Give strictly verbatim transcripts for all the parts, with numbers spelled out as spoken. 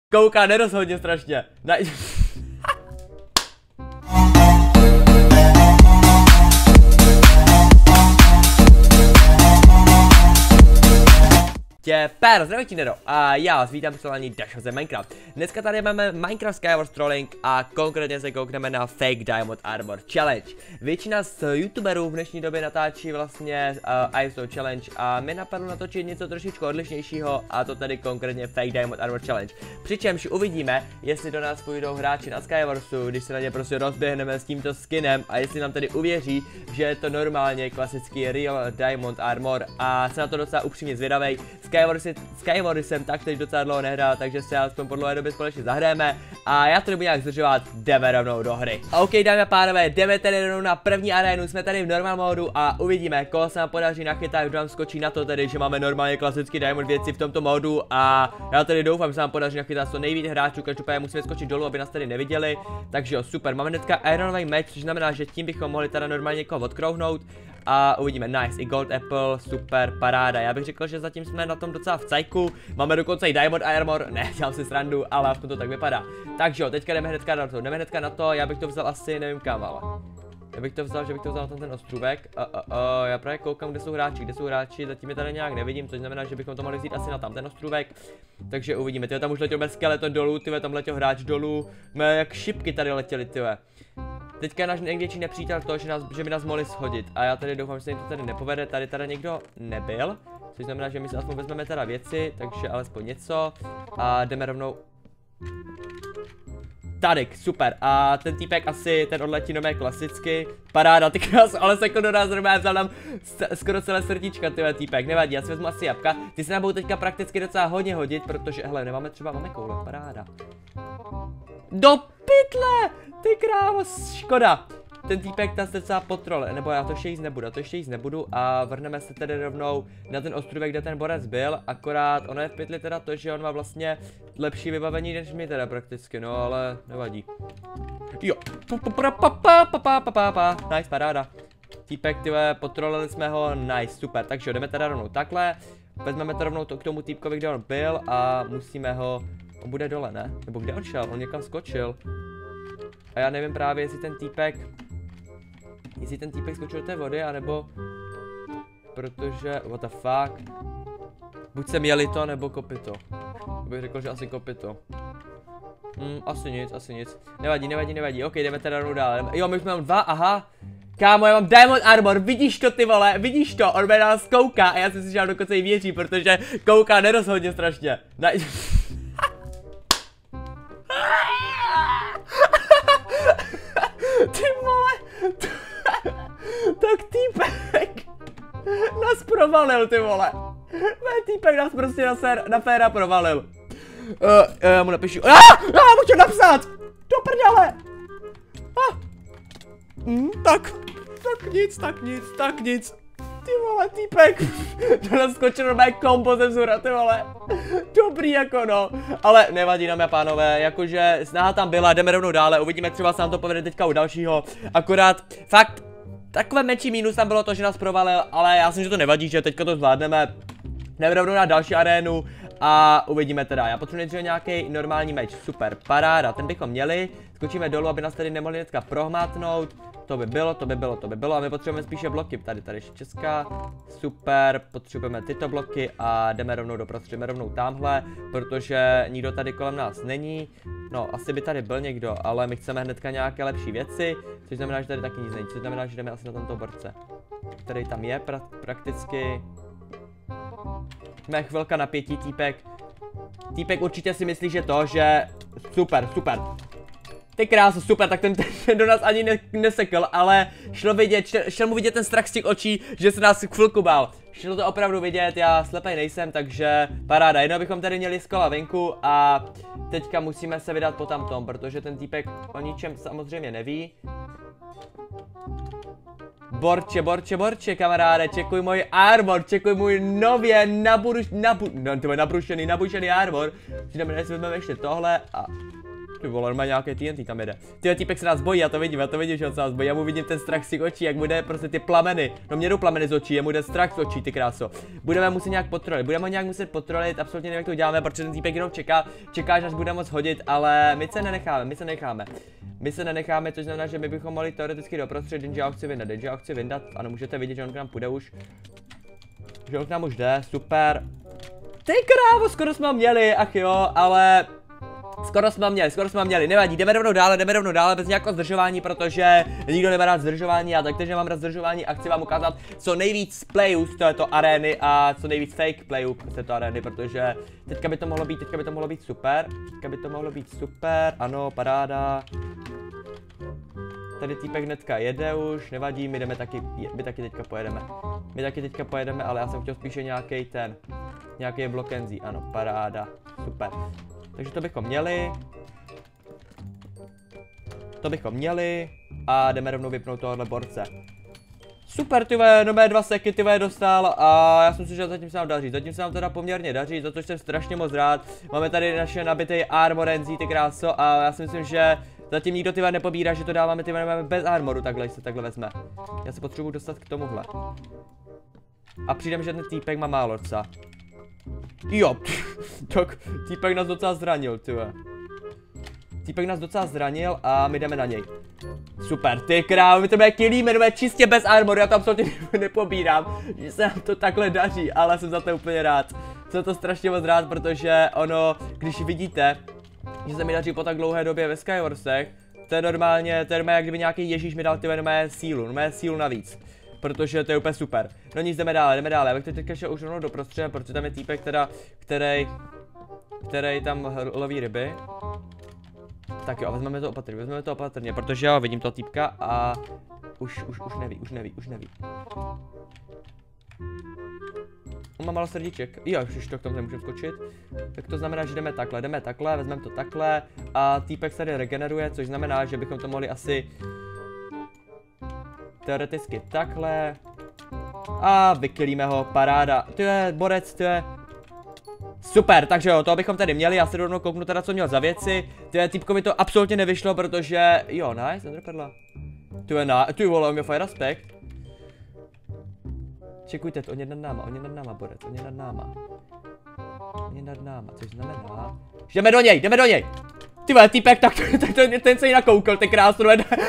Kouká nerozhodně strašně. Na... Tě pér, zdravím ti Nero a já vás vítám při Dash ze Minecraft. Dneska tady máme Minecraft Skyward Trolling a konkrétně se koukneme na Fake Diamond Armor Challenge. Většina z youtuberů v dnešní době natáčí vlastně uh, I S O Challenge a mi napadlo natočit něco trošičku odlišnějšího, a to tady konkrétně Fake Diamond Armor Challenge. Přičemž uvidíme, jestli do nás půjdou hráči na Skywarsu, když se na ně prostě rozběhneme s tímto skinem, a jestli nám tady uvěří, že je to normálně klasický Real Diamond Armor, a jsem na to docela upřímně zvědavej. Skywary jsem tak teď docela dlouho nehrál, takže se aspoň po dlouhé době společně zahrajeme a já to nebudu nějak zdržovat, jdeme rovnou do hry. OK, dámy a pánové, jdeme tedy rovnou na první arénu, jsme tady v normal modu a uvidíme, koho se nám podaří nachytat, kdo nám skočí na to tedy, že máme normálně klasický diamond věci v tomto modu, a já tedy doufám, že se nám podaří nachytat co nejvíc hráčů, každopádně musíme skočit dolů, aby nás tady neviděli, takže jo, super, máme dneska ironový meč, což znamená, že tím bychom mohli teda normálně někoho odkrouhnout. A uvidíme, nice, i gold apple, super, paráda. Já bych řekl, že zatím jsme na tom docela v cajku. Máme dokonce i diamond armor, ne, dělám si srandu, ale aspoň to tak vypadá. Takže jo, teďka jdeme hnedka na to, jdeme hnedka na to, já bych to vzal asi, nevím kam, ale já bych to vzal, že bych to vzal na ten ostrůvek. Uh, uh, uh, já právě koukám, kde jsou hráči, kde jsou hráči, zatím je tady nějak nevidím, což znamená, že bychom to mohli vzít asi na tam ten ostrůvek. Takže uvidíme, tyhle tam už letěl bez skeleton dolů, tyhle tam letěl hráč dolů, my jak šipky tady letěli, tyhle. Teďka je náš největší nepřítel to, že, nás, že by nás mohli shodit, a já tady doufám, že se jim to tady nepovede, tady tady někdo nebyl, což znamená, že my si aspoň vezmeme teda věci, takže alespoň něco, a jdeme rovnou. Tadyk, super, a ten týpek asi, ten odletí nové klasicky, paráda, ty krás, ale se do nás zrovna vzal nám skoro celé srdíčka, tyhle týpek, nevadí, já si vezmu asi jabka, ty se nám budou teďka prakticky docela hodně hodit, protože, hele, nemáme třeba, máme koule, paráda. Do pytle, ty krávo, škoda. Ten týpek ta se docela potrole, nebo já to ještě jíst nebudu, já to ještě jíst nebudu, a vrhneme se tedy rovnou na ten ostrůvek, kde ten borec byl, akorát ono je v pytli teda to, že on má vlastně lepší vybavení než my teda prakticky, no ale nevadí. Jo, nice, paráda. Týpek, tyhle, potrolili jsme ho, nice, super, takže jdeme teda rovnou takhle, vezmeme to rovnou to k tomu týpkovi, kde on byl, a musíme ho, on bude dole, ne? Nebo kde on šel, on někam skočil. A já nevím právě, jestli ten týpek, jestli ten týpek skočil do té vody, anebo, protože, what the fuck, buď jsem jeli to, nebo kopito. Bych řekl, že asi kopito. Hmm, asi nic, asi nic. Nevadí, nevadí, nevadí, ok, jdeme teda rovnou dál. Jo, my už máme dva, aha. Kámo, já mám diamond armor, vidíš to, ty vole, vidíš to, on mě nás kouká, a já si si, že dokonce i věří, protože kouká nerozhodně strašně. Na... Ty vole, tak týpek nás provalil, ty vole. Mé týpek nás prostě na, sér, na féra provalil. Uh, já mu napíšu, ah, já mu chtěl napsat, do prdele. Ah. Mm, tak, tak nic, tak nic, tak nic. Ty vole, týpek, to nás skočil do mé kombo ze vzhora, ty vole. Dobrý jako no, ale nevadí, dámy a pánové, jakože snaha tam byla, jdeme rovnou dále, uvidíme, třeba se nám to povede teďka u dalšího, akorát, fakt, takové menší mínus tam bylo to, že nás provalil, ale já si, že to nevadí, že teďka to zvládneme, jdeme rovnou na další arénu a uvidíme teda, já potřebuji nejdříve nějaký normální meč, super, paráda, ten bychom měli, skočíme dolů, aby nás tady nemohli hnedka prohmátnout. To by bylo, to by bylo, to by bylo, a my potřebujeme spíše bloky, tady, tady ještě česká, super, potřebujeme tyto bloky a jdeme rovnou doprostřed, jdeme rovnou tamhle, protože nikdo tady kolem nás není, no asi by tady byl někdo, ale my chceme hnedka nějaké lepší věci, což znamená, že tady taky nic není, což znamená, že jdeme asi na tento borce, který tam je pra prakticky, jsme chvilka napětí, týpek, týpek určitě si myslí, že to, že, super, super. Ty krásu, super, tak ten, ten do nás ani ne, nesekl, ale šlo vidět, šel, šel mu vidět ten strach z těch očí, že se nás chvilku bál. Šlo to opravdu vidět, já slepej nejsem, takže paráda, jednou bychom tady měli z kola venku a teďka musíme se vydat po tamtom, protože ten týpek o ničem samozřejmě neví. Borče, borče, borče, kamaráde, čekuj můj armor, čekuj můj nově naburuš, nabu, no, nabrušený, nabušený armor. Znamená, že si vezmeme ještě tohle a... ty vole, má nějaké T N T tam jede. Tyhle týpek se nás bojí, já to vidím, já to vidím, že on se nás bojí, já mu vidím ten strach z těch očí, jak mu jde prostě ty plameny. No mě jdou plameny z očí, jemu jde strach z očí, ty kráso. Budeme muset nějak potrolit, budeme ho nějak muset potrolit, absolutně nevím, jak to uděláme, protože ten týpek jenom čeká, čeká, až bude moc hodit, ale my se nenecháme, my se nenecháme. My se nenecháme, což znamená, že my bychom mohli teoreticky doprostřed, jenže já ho chci vyndat, jenže já ho chci vyndat, ano, můžete vidět, že on k nám půjde už. Že on k nám už jde, super. Ty krávo, skoro jsme ho měli, ach jo, ale... Skoro jsme ho měli, skoro jsme ho měli, nevadí, jdeme rovnou dále, jdeme rovnou dále, bez nějakého zdržování, protože nikdo nemá rád zdržování, já taktéž nemám rád zdržování a chci vám ukázat co nejvíc playů z této arény a co nejvíc fake playů z této arény, protože teďka by to mohlo být, teďka by to mohlo být super, teďka by to mohlo být super, ano, paráda. Tady týpek hnedka jede už, nevadí, my jdeme taky, my taky teďka pojedeme. My taky teďka pojedeme, ale já jsem chtěl spíše nějaký ten, nějaký blokenzí, ano, paráda, super. Takže to bychom měli. To bychom měli. A jdeme rovnou vypnout tohohle borce. Super, tyve, nové dva seky, tyve, dostal a já jsem si, že zatím se nám daří. Zatím se nám teda poměrně daří, za to jsem strašně moc rád. Máme tady naše nabité armorenzí, ty kráso, a já si myslím, že zatím nikdo tyve nepobírá, že to dáváme tyve bez armoru, takhle se takhle vezme. Já se potřebuji dostat k tomuhle. A přijdem, že ten týpek má málo docela. Jo, tak týpek nás docela zranil, tyve. Týpek nás docela zranil a my jdeme na něj. Super, ty krávo, my to bude killíme, jdeme čistě bez armoru, já to absolutně nepobírám, že se nám to takhle daří, ale jsem za to úplně rád. Jsem to strašně moc rád, protože ono, když vidíte, že se mi daří po tak dlouhé době ve Skywarsech, to je normálně, to je normálně, jak kdyby nějaký Ježíš mi dal tyhle normálně sílu, normálně sílu navíc. Protože to je úplně super. No nic, jdeme dále, jdeme dále, já bych to teďka šel už rovnou doprostřed, protože tam je týpek teda, který, který tam loví ryby. Tak jo, vezmeme to opatrně, vezmeme to opatrně, protože já vidím toho týpka a už, už, už neví, už neví, už neví. On má malo srdíček, jo, už to k tomu nemůžu skočit. Tak to znamená, že jdeme takhle, jdeme takhle, vezmeme to takhle a týpek se tady regeneruje, což znamená, že bychom to mohli asi teoreticky takhle a vykylíme ho, paráda. To je borec, to je... Super, takže jo, to bychom tady měli, já se rovnou kouknu teda, co měl za věci. Tyhle týpkovi to absolutně nevyšlo, protože, jo, nice, Enderperla. Ty je na, ty vole, on měl fajn respekt. Čekujte to, on je nad náma, on je nad náma, borec, on je nad náma. On je nad náma, což znamená, že jdeme do něj, jdeme do něj. Ty vole, týpek, tak to, tak to, ten se jí nakoukl, ten krásný.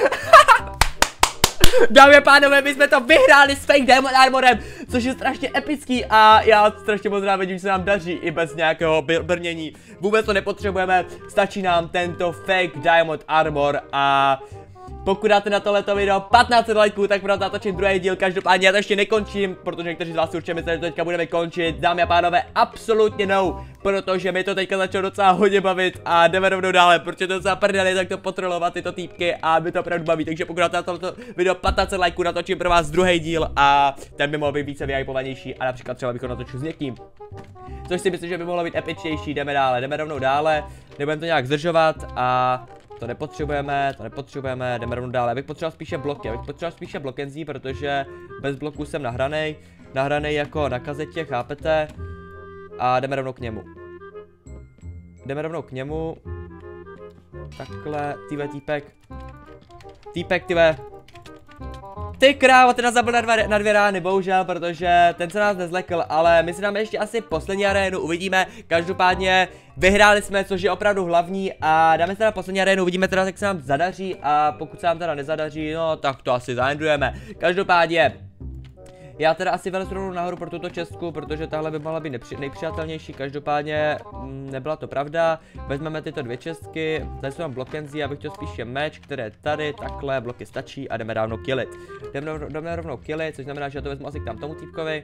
Dámy a pánové, my jsme to vyhráli s Fake Diamond Armorem, což je strašně epický a já strašně moc rád vidím, že se nám daří i bez nějakého brnění. Vůbec to nepotřebujeme, stačí nám tento Fake Diamond Armor a pokud dáte na tohleto video patnáct set lajků, tak pro natočím druhý díl, každopádně já to ještě nekončím, protože někteří z vás určitě myslí, že to teďka budeme končit. Dámy a pánové, absolutně no, protože mi to teďka začalo docela hodně bavit a jdeme rovnou dále, protože to docela prdeli, tak to potrolovat tyto týpky a mi to opravdu baví, takže pokud dáte na tohleto video patnáct set lajků, natočím pro vás druhý díl a ten by mohl být více vyhypovanější a například třeba bychom natočil s někým. Což si myslím, že by mohlo být epičtější, jdeme dále, jdeme rovnou dále, nebudeme to nějak zdržovat a to nepotřebujeme, to nepotřebujeme, jdeme rovnou dále. Já bych potřeboval spíše bloky, já bych potřeboval spíše blokenzí, protože bez bloků jsem nahranej, nahranej jako na kazetě, chápete? A jdeme rovnou k němu. Jdeme rovnou k němu. Takhle, týve týpek. Týpek, týve. Ty krávo, ten nás zabil na, dva, na dvě rány, bohužel, protože ten se nás nezlekl, ale my si dáme ještě asi poslední arénu, uvidíme, každopádně vyhráli jsme, což je opravdu hlavní a dáme se na poslední arénu, uvidíme teda, jak se nám zadaří a pokud se nám teda nezadaří, no tak to asi zaendujeme, každopádně. Já teda asi vylezu rovnou nahoru pro tuto čestku, protože tahle by mohla být nejpřijatelnější, každopádně m, nebyla to pravda. Vezmeme tyto dvě čestky, tady jsou tam blokenzí, já bych chtěl spíše meč, který je tady, takhle, bloky stačí a jdeme rovnou killit. Jdeme, jdeme rovnou killit, což znamená, že já to vezmu asi k tam tomu týpkovi.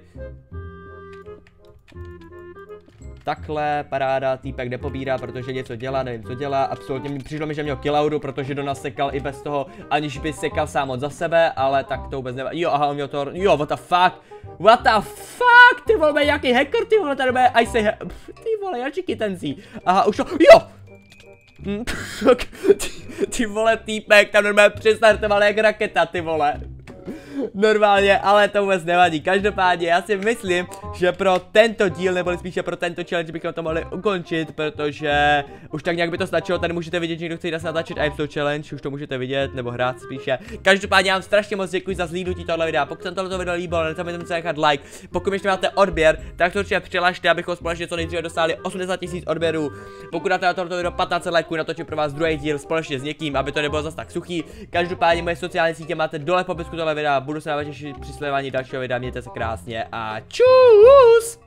Takhle, paráda, týpek nepobírá, protože něco dělá, nevím co dělá, absolutně mi přišlo mi, že měl killauru, protože do nás sekal i bez toho, aniž by sekal sám od za sebe, ale tak to vůbec nevadí. Jo, aha, on měl to, jo, what the fuck, what the fuck, ty vole, jaký hacker, ty vole, tady bude, I say, ty vole, jačíky tenzí, aha, už to, jo, hm, ty, ty vole, týpek, tam normálně přestartoval jak raketa, ty vole. Normálně, ale to vůbec nevadí. Každopádně já si myslím, že pro tento díl, nebo spíše pro tento challenge bychom to mohli ukončit, protože už tak nějak by to stačilo. Tady můžete vidět, že někdo chce jít natáčet I am so challenge, už to můžete vidět, nebo hrát spíše. Každopádně já vám strašně moc děkuji za zhlídnutí tohle videa. Pokud se tohle video líbilo, nezapomeňte se nechat like. Pokud ještě máte odběr, tak to určitě přihlašte, abychom společně co nejdříve dostali osmdesát tisíc odběrů. Pokud dáte na tohle video patnáct lajků, natočím pro vás druhý díl společně s někým, aby to nebylo zas tak suchý. Každopádně moje sociální sítě máte dole v popisku tohle videa. Budu se na vás těšit při sledování dalšího videa. Mějte se krásně a čus!